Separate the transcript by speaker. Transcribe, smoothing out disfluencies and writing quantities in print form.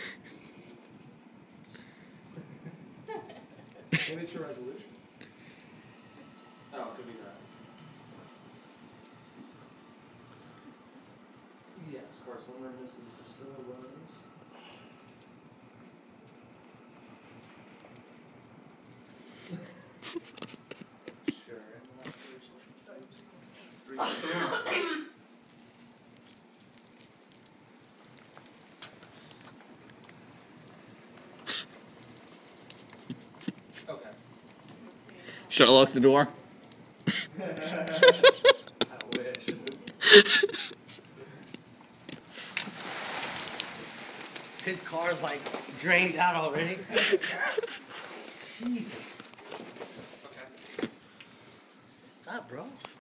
Speaker 1: Maybe it's your resolution. Oh, it could be that. Yes, Carson, we're missing Priscilla Rose. Sure. Okay.
Speaker 2: Should I lock the door?
Speaker 1: I wish.
Speaker 3: His car's like drained out already. Jesus.
Speaker 1: Okay.
Speaker 3: Stop, bro.